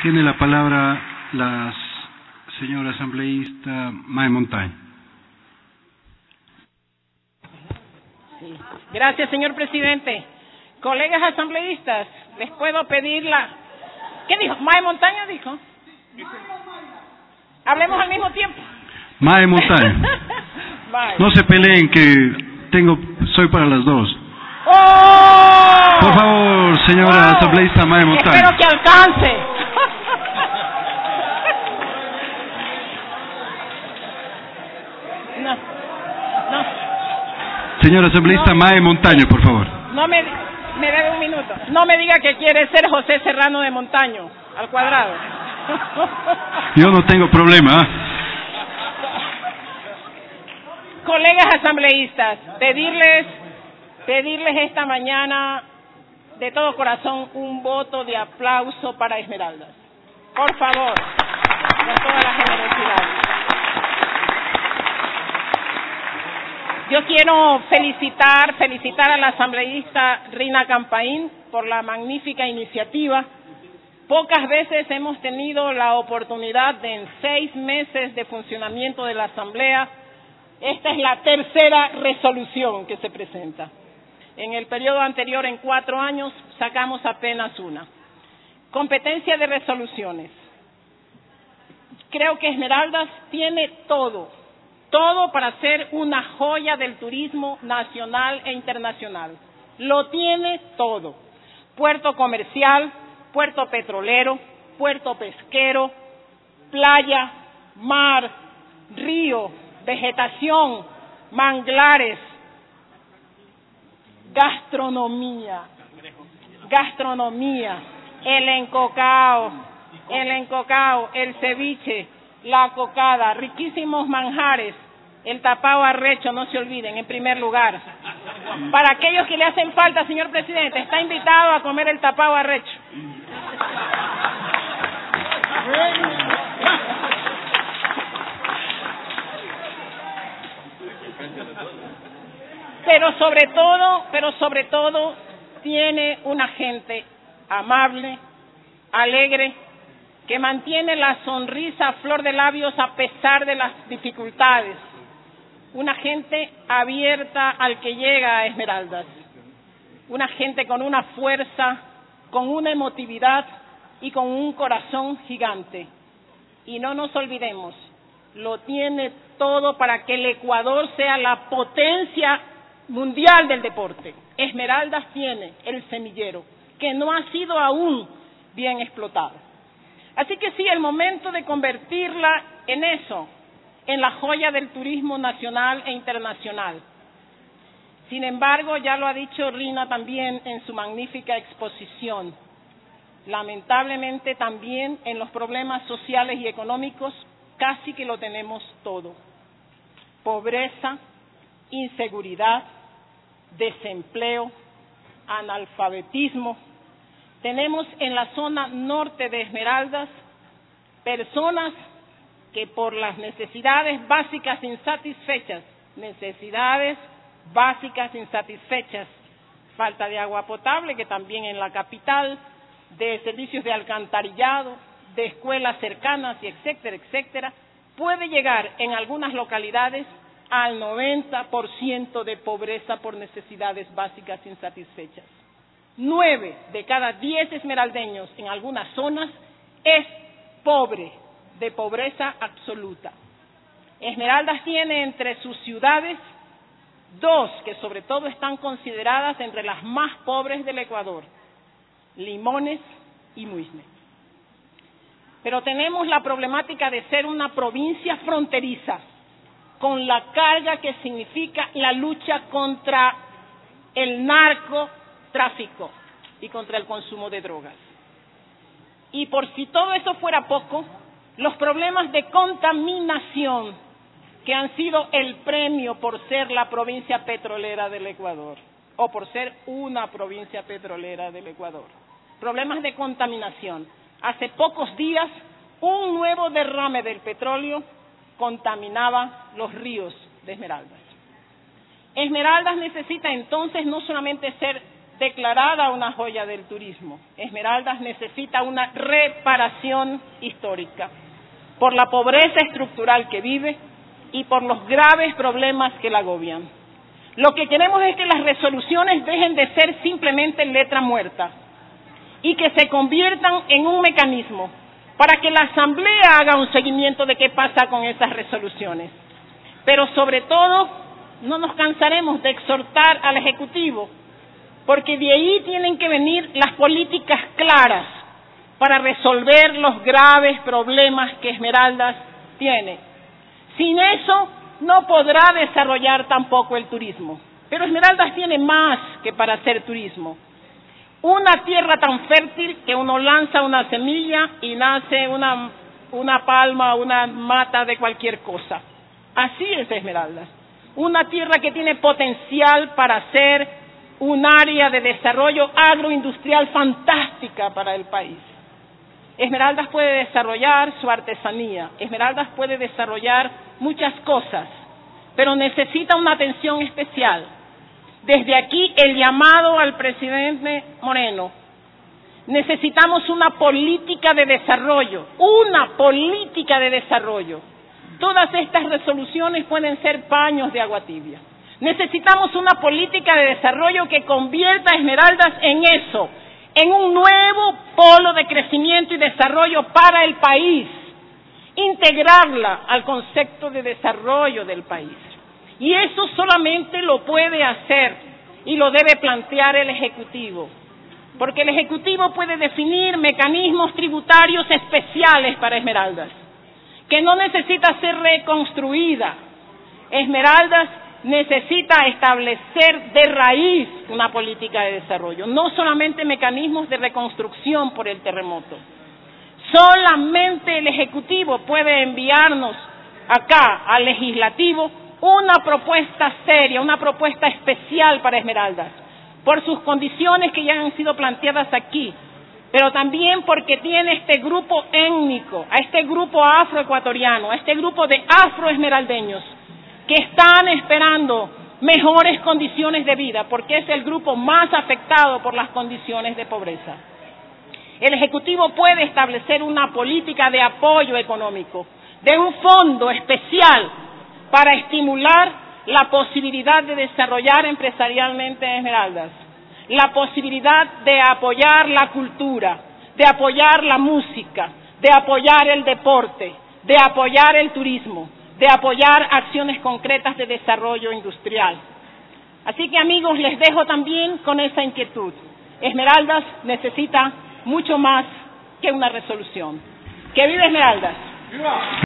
Tiene la palabra la señora asambleísta Mae Montaño. Sí. Gracias, señor presidente. Colegas asambleístas, les puedo pedir la... ¿Qué dijo? ¿Mae Montaño dijo? Hablemos al mismo tiempo. Mae Montaño. No se peleen que soy para las dos. ¡Oh! Por favor, señora asambleísta Mae Montaño. Espero que alcance. No. Señora asambleísta Mae Montaño, por favor. No me debe un minuto. No me diga que quiere ser José Serrano de Montaño, al cuadrado. Yo no tengo problema. Colegas asambleístas, pedirles esta mañana de todo corazón un voto de aplauso para Esmeraldas. Por favor, con toda la generosidad. Yo quiero felicitar a la asambleísta Rina Campaín por la magnífica iniciativa. Pocas veces hemos tenido la oportunidad de, en 6 meses de funcionamiento de la Asamblea, esta es la tercera resolución que se presenta. En el periodo anterior, en 4 años, sacamos apenas una. Competencia de resoluciones. Creo que Esmeraldas tiene todo para ser una joya del turismo nacional e internacional. Lo tiene todo. Puerto comercial, puerto petrolero, puerto pesquero, playa, mar, río, vegetación, manglares, gastronomía, el encocao, el ceviche, la cocada, riquísimos manjares, el tapao arrecho, no se olviden, en primer lugar. Para aquellos que le hacen falta, señor presidente, está invitado a comer el tapao arrecho. Pero sobre todo tiene una gente amable, alegre, que mantiene la sonrisa a flor de labios a pesar de las dificultades. Una gente abierta al que llega a Esmeraldas. Una gente con una fuerza, con una emotividad y con un corazón gigante. Y no nos olvidemos, lo tiene todo para que el Ecuador sea la potencia mundial del deporte. Esmeraldas tiene el semillero, que no ha sido aún bien explotado. Así que sí, el momento de convertirla en eso, en la joya del turismo nacional e internacional. Sin embargo, ya lo ha dicho Rina también en su magnífica exposición, lamentablemente también en los problemas sociales y económicos casi que lo tenemos todo. Pobreza, inseguridad, desempleo, analfabetismo. Tenemos en la zona norte de Esmeraldas personas que por las necesidades básicas insatisfechas, falta de agua potable, que también en la capital, de servicios de alcantarillado, de escuelas cercanas y etcétera, puede llegar en algunas localidades al 90% de pobreza por necesidades básicas insatisfechas. 9 de cada 10 esmeraldeños en algunas zonas es pobre, de pobreza absoluta. Esmeraldas tiene entre sus ciudades 2 que sobre todo están consideradas entre las más pobres del Ecuador, Limones y Muisne. Pero tenemos la problemática de ser una provincia fronteriza, con la carga que significa la lucha contra el narcotráfico y contra el consumo de drogas. Y por si todo eso fuera poco, los problemas de contaminación que han sido el premio por ser la provincia petrolera del Ecuador, o por ser una provincia petrolera del Ecuador. Problemas de contaminación. Hace pocos días, un nuevo derrame del petróleo contaminaba los ríos de Esmeraldas. Esmeraldas necesita entonces no solamente ser declarada una joya del turismo. Esmeraldas necesita una reparación histórica por la pobreza estructural que vive y por los graves problemas que la agobian. Lo que queremos es que las resoluciones dejen de ser simplemente letra muerta y que se conviertan en un mecanismo para que la Asamblea haga un seguimiento de qué pasa con esas resoluciones. Pero sobre todo, no nos cansaremos de exhortar al Ejecutivo, porque de ahí tienen que venir las políticas claras para resolver los graves problemas que Esmeraldas tiene. Sin eso, no podrá desarrollar tampoco el turismo. Pero Esmeraldas tiene más que para hacer turismo. Una tierra tan fértil que uno lanza una semilla y nace una palma, una mata de cualquier cosa. Así es Esmeraldas. Una tierra que tiene potencial para ser un área de desarrollo agroindustrial fantástica para el país. Esmeraldas puede desarrollar su artesanía, Esmeraldas puede desarrollar muchas cosas, pero necesita una atención especial. Desde aquí el llamado al presidente Moreno. Necesitamos una política de desarrollo, una política de desarrollo. Todas estas resoluciones pueden ser paños de agua tibia. Necesitamos una política de desarrollo que convierta a Esmeraldas en eso, en un nuevo polo de crecimiento y desarrollo para el país, integrarla al concepto de desarrollo del país. Y eso solamente lo puede hacer y lo debe plantear el Ejecutivo, porque el Ejecutivo puede definir mecanismos tributarios especiales para Esmeraldas, que no necesita ser reconstruida. Esmeraldas necesita establecer de raíz una política de desarrollo, no solamente mecanismos de reconstrucción por el terremoto. Solamente el Ejecutivo puede enviarnos acá al Legislativo una propuesta seria, una propuesta especial para Esmeraldas, por sus condiciones que ya han sido planteadas aquí, pero también porque tiene este grupo étnico, a este grupo afroecuatoriano, a este grupo de afroesmeraldeños que están esperando mejores condiciones de vida, porque es el grupo más afectado por las condiciones de pobreza. El Ejecutivo puede establecer una política de apoyo económico, de un fondo especial para estimular la posibilidad de desarrollar empresarialmente Esmeraldas, la posibilidad de apoyar la cultura, de apoyar la música, de apoyar el deporte, de apoyar el turismo, de apoyar acciones concretas de desarrollo industrial. Así que, amigos, les dejo también con esa inquietud. Esmeraldas necesita mucho más que una resolución. ¡Que viva Esmeraldas! ¡Viva!